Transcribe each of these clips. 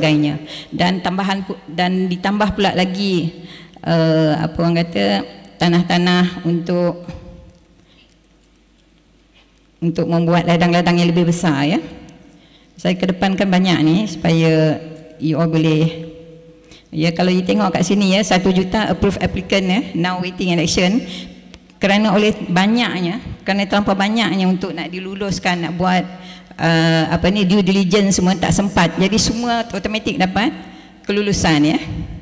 sebagainya. Dan dan ditambah pula lagi apa orang kata, tanah-tanah untuk membuat ladang-ladang yang lebih besar ya. Saya kedepankan banyak ni supaya you all boleh ya. Kalau you tengok kat sini ya, 1 juta approved applicant ya, now waiting election, kerana oleh banyaknya, kerana terlampau banyaknya untuk nak diluluskan, nak buat apa ni, due diligence semua tak sempat. Jadi semua automatik dapat kelulusan ya.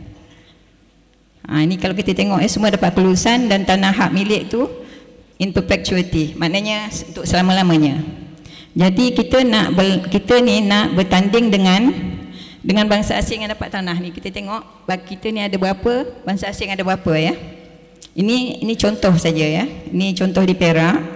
Ini kalau kita tengok ya, semua dapat kelulusan dan tanah hak milik tu in perpetuity, maknanya untuk selama-lamanya. Jadi kita nak bertanding dengan bangsa asing yang dapat tanah ni. Kita tengok kita ni ada berapa, bangsa asing ada berapa ya. Ini contoh saja ya. Ini contoh di Perak.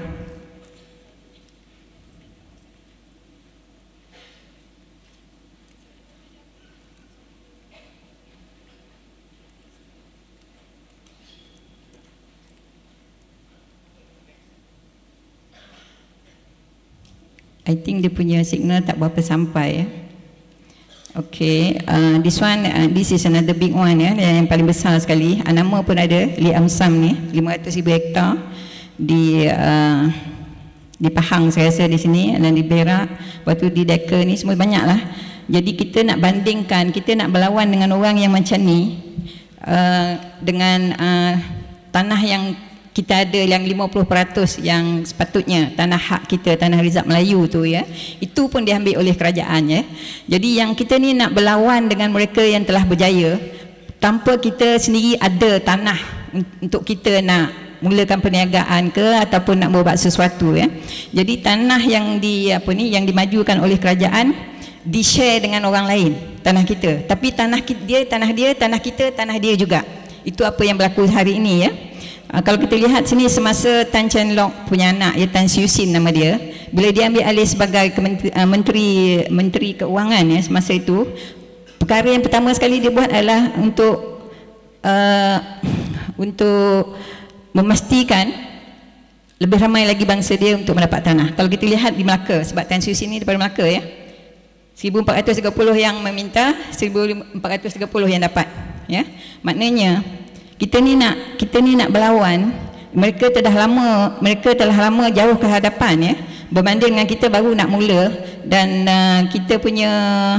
I think dia punya signal tak berapa sampai ya. Okay, this is another big one ya, yang paling besar sekali. Nama pun ada, Liam Sam ni, 500,000 hektar di Pahang saya rasa di sini, dan di Perak, lepas tu di Deka ni semua banyak lah. Jadi kita nak bandingkan, kita nak berlawan dengan orang yang macam ni dengan tanah yang kita ada yang 50% yang sepatutnya tanah hak kita, tanah Rizab Melayu tu ya, itu pun diambil oleh kerajaan ya. Jadi yang kita ni nak berlawan dengan mereka yang telah berjaya tanpa kita sendiri ada tanah untuk kita nak mulakan perniagaan ke ataupun nak buat sesuatu ya. Jadi tanah yang yang dimajukan oleh kerajaan di-share dengan orang lain, tanah kita. Tapi tanah dia, tanah kita, tanah dia juga. Itu apa yang berlaku hari ini ya. Kalau kita lihat sini, semasa Tan Cheng Lock punya anak ya, Tan Siew Sin nama dia, bila dia ambil alih sebagai menteri keuangan ya, semasa itu perkara yang pertama sekali dia buat adalah untuk memastikan lebih ramai lagi bangsa dia untuk mendapat tanah. Kalau kita lihat di Melaka, sebab Tan Siew Sin ni daripada Melaka ya, 1430 yang meminta, 1430 yang dapat ya. Maknanya kita ni nak berlawan, mereka telah lama jauh ke hadapan ya, berbanding dengan kita baru nak mula. Dan kita punya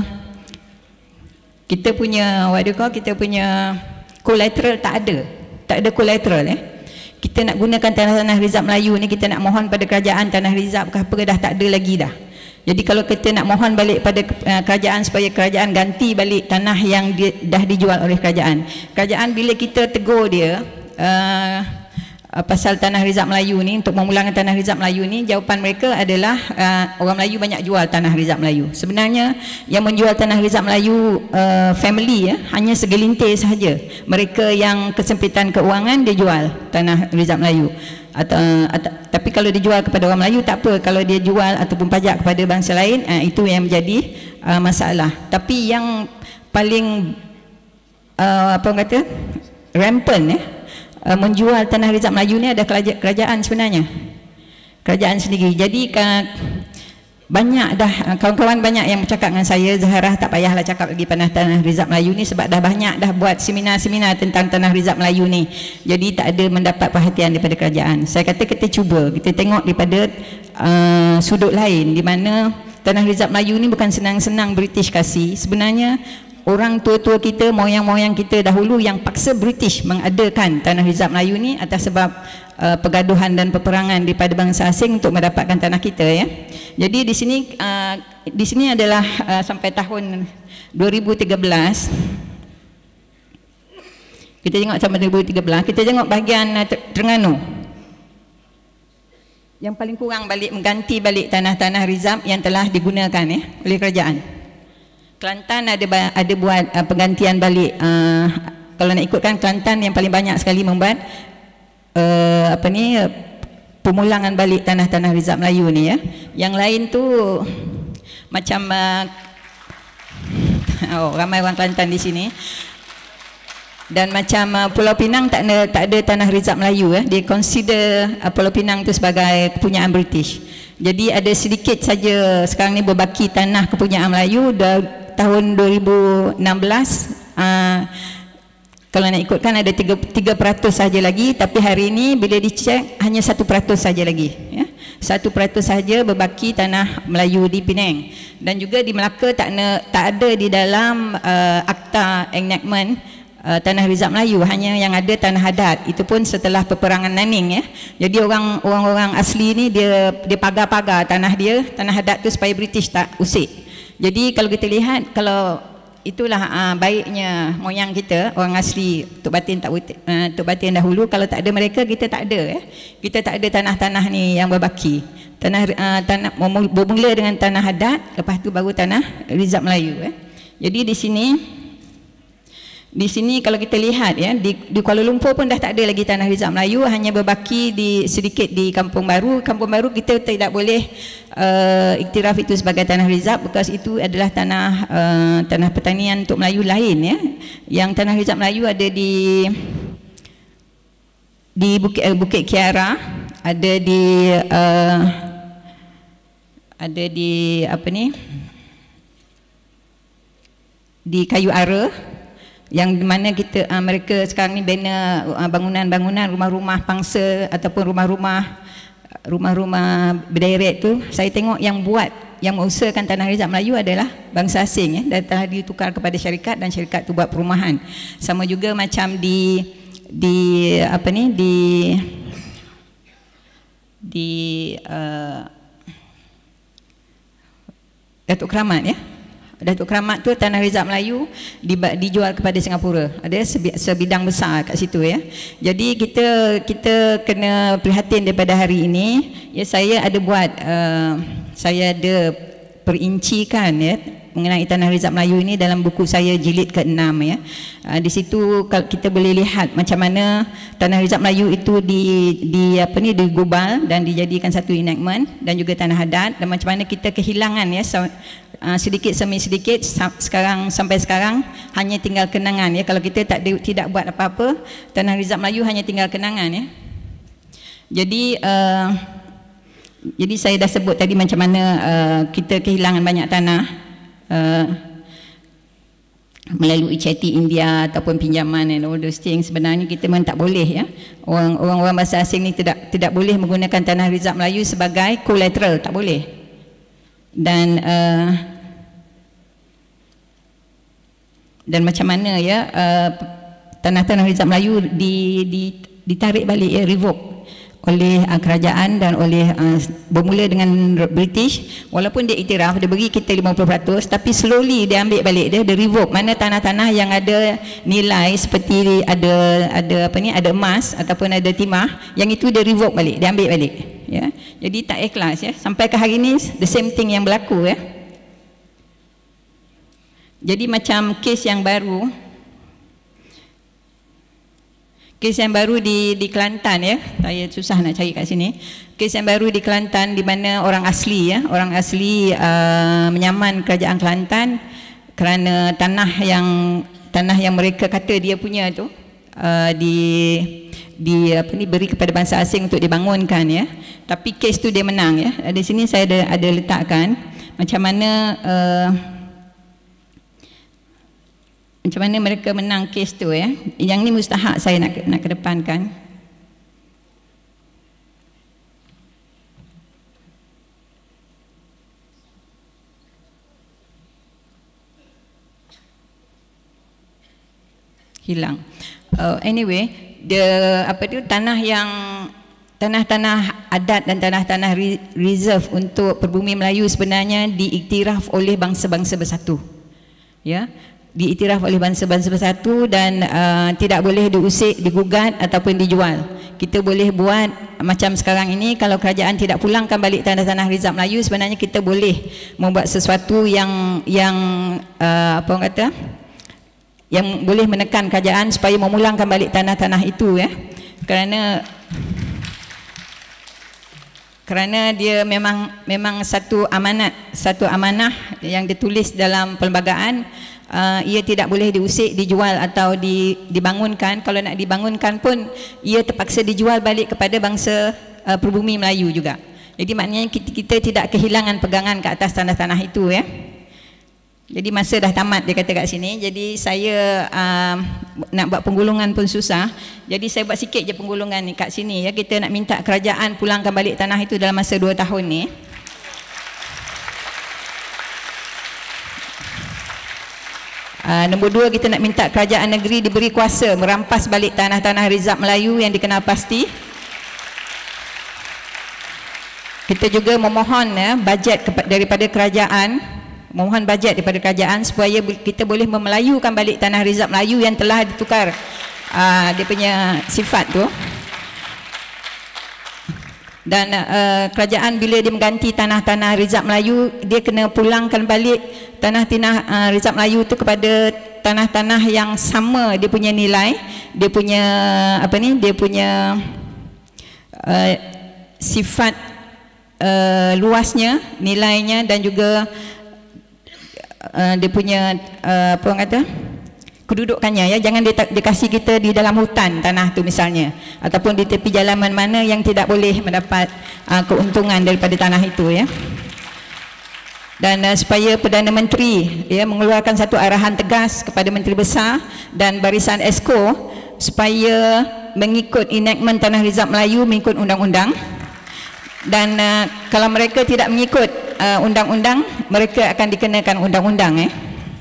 collateral tak ada collateral ya. Kita nak gunakan tanah Rizab Melayu ni, kita nak mohon pada kerajaan tanah Rizab ke apa ke, dah tak ada lagi dah. Jadi kalau kita nak mohon balik pada kerajaan supaya kerajaan ganti balik tanah yang dah dijual oleh kerajaan. Kerajaan bila kita tegur dia pasal tanah Rizab Melayu ni, untuk memulangkan tanah Rizab Melayu ni, jawapan mereka adalah orang Melayu banyak jual tanah Rizab Melayu. Sebenarnya yang menjual tanah Rizab Melayu family ya, hanya segelintir sahaja. Mereka yang kesempitan keuangan dia jual tanah Rizab Melayu. Tapi kalau dijual kepada orang Melayu tak apa, kalau dia jual ataupun pajak kepada bangsa lain, itu yang menjadi masalah. Tapi yang paling apa orang kata rampant menjual tanah Rizab Melayu ni ada kerajaan sebenarnya, kerajaan sendiri. Jadi banyak dah kawan-kawan banyak yang bercakap dengan saya, Zaharah tak payahlah cakap lagi tanah Rizab Melayu ni, sebab dah banyak dah buat seminar-seminar tentang tanah Rizab Melayu ni. Jadi tak ada mendapat perhatian daripada kerajaan. Saya kata kita cuba, kita tengok daripada sudut lain, di mana tanah Rizab Melayu ni bukan senang-senang British kasih. Sebenarnya orang tua-tua kita, moyang-moyang kita dahulu yang paksa British mengadakan tanah Rizab Melayu ni atas sebab pergaduhan dan peperangan daripada bangsa asing untuk mendapatkan tanah kita ya. Jadi di sini adalah sampai tahun 2013. Kita tengok sampai 2013, kita tengok bahagian Terengganu. Yang paling kurang mengganti balik tanah-tanah Rizab yang telah digunakan oleh kerajaan. Kelantan ada buat penggantian balik. Kalau nak ikutkan, Kelantan yang paling banyak sekali membuat pemulangan balik tanah-tanah Rizab Melayu ni ya. Yang lain tu macam ramai orang Kelantan di sini. Dan macam Pulau Pinang tak ada tanah Rizab Melayu ya. Dia consider Pulau Pinang tu sebagai kepunyaan British. Jadi ada sedikit saja sekarang ni berbaki tanah kepunyaan Melayu. tahun 2016 kalau nak ikutkan ada 3% saja lagi, tapi hari ini bila dicek hanya 1% saja lagi, ya. 1% saja berbaki tanah Melayu di Penang. Dan juga di Melaka tak ada di dalam akta enactment tanah rizab Melayu, hanya yang ada tanah adat. Itu pun setelah peperangan Nanning, ya. Jadi orang-orang asli ni dia pagar-pagar tanah dia, tanah adat tu supaya British tak usik. Jadi kalau kita lihat, kalau itulah baiknya moyang kita, orang asli Tok Batin dahulu. Kalau tak ada mereka, kita tak ada, ya. Kita tak ada tanah-tanah ni yang berbaki. Tanah bermula dengan tanah adat, lepas tu baru tanah rizab Melayu, ya. Jadi di sini kalau kita lihat, ya, di Kuala Lumpur pun dah tak ada lagi tanah rizab Melayu, hanya berbaki sedikit di Kampung Baru. Kampung Baru kita tidak boleh iktiraf itu sebagai tanah rizab, bekas itu adalah tanah pertanian untuk Melayu lain, ya. Yang tanah rizab Melayu ada di Bukit Kiara, ada di apa ni, di Kayu Ara, yang mana mereka sekarang ni bina bangunan-bangunan rumah-rumah pangsa ataupun rumah-rumah berderet tu. Saya tengok yang mengusahakan tanah rizab Melayu adalah bangsa asing, ya, dan telah ditukar kepada syarikat, dan syarikat tu buat perumahan. Sama juga macam di Datuk Keramat, ya. Datuk Keramat tu tanah rizab Melayu dijual kepada Singapura. Ada sebidang besar kat situ, ya. Jadi kita kena prihatin daripada hari ini, ya. Saya ada perincikan, ya, mengenai tanah rizab Melayu ini dalam buku saya jilid ke-6, ya. Di situ kita boleh lihat macam mana tanah rizab Melayu itu digubal dan dijadikan satu enactment, dan juga tanah adat, dan macam mana kita kehilangan, ya, sedikit demi sedikit. Sampai sekarang hanya tinggal kenangan, ya. Kalau kita tidak buat apa-apa, tanah rizab Melayu hanya tinggal kenangan, ya. Jadi saya dah sebut tadi macam mana kita kehilangan banyak tanah melalui ceti India ataupun pinjaman and all those things. Sebenarnya kita memang tak boleh, ya. Orang bahasa asing ni tidak boleh menggunakan tanah rizab Melayu sebagai collateral, tak boleh. Dan macam mana, ya, tanah-tanah rizab Melayu ditarik balik, ya, revoke oleh kerajaan dan oleh bermula dengan British. Walaupun dia iktiraf, dia bagi kita 50%, tapi slowly dia ambil balik, dia revoke. Mana tanah-tanah yang ada nilai seperti ada emas ataupun ada timah, yang itu dia revoke balik, dia ambil balik, ya. Jadi tak ikhlas, ya. Sampai ke hari ini the same thing yang berlaku, ya. Jadi macam kes yang baru di Kelantan, ya. Saya susah nak cari kat sini. Kes yang baru di Kelantan, di mana orang asli menyaman kerajaan Kelantan kerana tanah yang mereka kata dia punya tu beri kepada bangsa asing untuk dibangunkan, ya. Tapi kes tu dia menang, ya. Di sini saya ada letakkan macam mana mereka menang kes tu, ya. Yang ni mustahak saya nak kedepankan. Hilang. Anyway, tanah-tanah adat dan tanah-tanah reserve untuk perbumi Melayu sebenarnya diiktiraf oleh bangsa-bangsa bersatu, ya. Diiktiraf oleh bangsa-bangsa bersatu, dan tidak boleh diusik, digugat ataupun dijual. Kita boleh buat macam sekarang ini, kalau kerajaan tidak pulangkan balik tanah-tanah rizab Melayu, sebenarnya kita boleh membuat sesuatu yang boleh menekan kerajaan supaya memulangkan balik tanah-tanah itu, ya. Kerana dia memang satu amanah yang ditulis dalam perlembagaan. Ia tidak boleh diusik, dijual atau dibangunkan. Kalau nak dibangunkan pun ia terpaksa dijual balik kepada bangsa pribumi Melayu juga. Jadi maknanya kita tidak kehilangan pegangan ke atas tanah-tanah itu, ya. Jadi masa dah tamat dia kata kat sini. Jadi saya nak buat penggulungan pun susah. Jadi saya buat sikit je penggulungan ni kat sini ya. Kita nak minta kerajaan pulangkan balik tanah itu dalam masa 2 tahun ni. Nombor 2, kita nak minta kerajaan negeri diberi kuasa merampas balik tanah-tanah Rizab Melayu yang dikenal pasti. Kita juga memohon bajet daripada kerajaan, memohon bajet daripada kerajaan supaya kita boleh memelayukan balik tanah Rizab Melayu yang telah ditukar dia punya sifat tu. Dan kerajaan bila dia mengganti tanah-tanah Rizab Melayu, dia kena pulangkan balik tanah-tanah Rizab Melayu tu kepada tanah-tanah yang sama dia punya nilai, dia punya apa ni, dia punya sifat luasnya, nilainya, dan juga dia punya apa orang kata, kedudukannya ya. Jangan dikasih kita di dalam hutan tanah tu misalnya, ataupun di tepi jalan mana yang tidak boleh mendapat keuntungan daripada tanah itu ya. Dan supaya Perdana Menteri ya mengeluarkan satu arahan tegas kepada Menteri Besar dan Barisan Esko supaya mengikut enactment Tanah Rizab Melayu, mengikut undang-undang. Dan kalau mereka tidak mengikut undang-undang, mereka akan dikenakan undang-undang ya.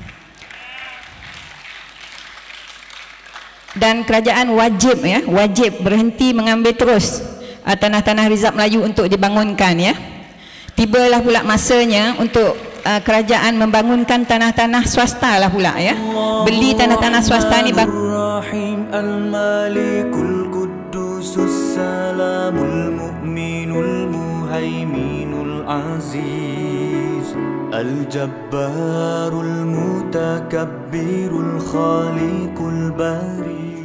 Dan kerajaan wajib ya, wajib berhenti mengambil terus tanah-tanah Rizab Melayu untuk dibangunkan ya. Tibalah pula masanya untuk kerajaan membangunkan tanah-tanah swasta lah pula ya. Beli tanah-tanah swasta ni Al-Malikul Quddusus Salamul Mu'minul Muhaiminul Aziz Al-Jabbarul Mutakabbirul Khaliqul Bari